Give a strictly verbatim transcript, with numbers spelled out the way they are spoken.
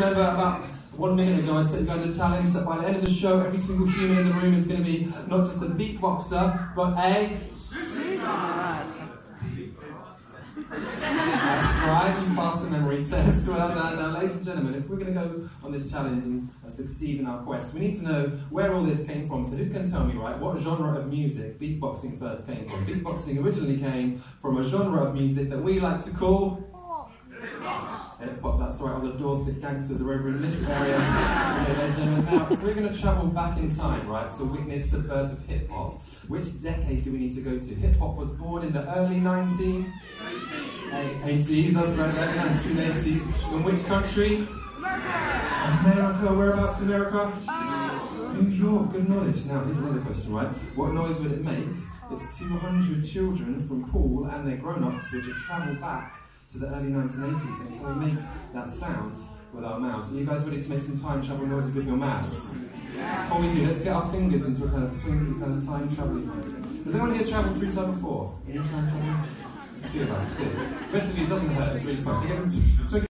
remember about one minute ago I set you guys a challenge that by the end of the show, every single human in the room is going to be not just a beatboxer, but a... That's right, you passed the memory test. Well done. Now, ladies and gentlemen, if we're going to go on this challenge and uh, succeed in our quest, we need to know where all this came from. So who can tell me, right, what genre of music beatboxing first came from? Beatboxing originally came from a genre of music that we like to call... Hip hop, that's right, all the Dorset gangsters are over in this area. Now, if we're going to travel back in time, right, to witness the birth of hip hop, which decade do we need to go to? Hip hop was born in the early nineteen eighties, that's right, early nineteen eighties. In which country? America. Whereabouts in America? New York, good knowledge. Now, here's another question, right? What noise would it make if two hundred children from Paul and their grown-ups were to travel back to the early nineteen eighties, and can we make that sound with our mouths? Are you guys ready to make some time travel noises with your mouths? Before we do, let's get our fingers into a kind of twinkly kind of time traveling thing. Has anyone here travelled through time before? Any time travellers? There's a few of us, good. The rest of you, it doesn't hurt, it's really fun. So get into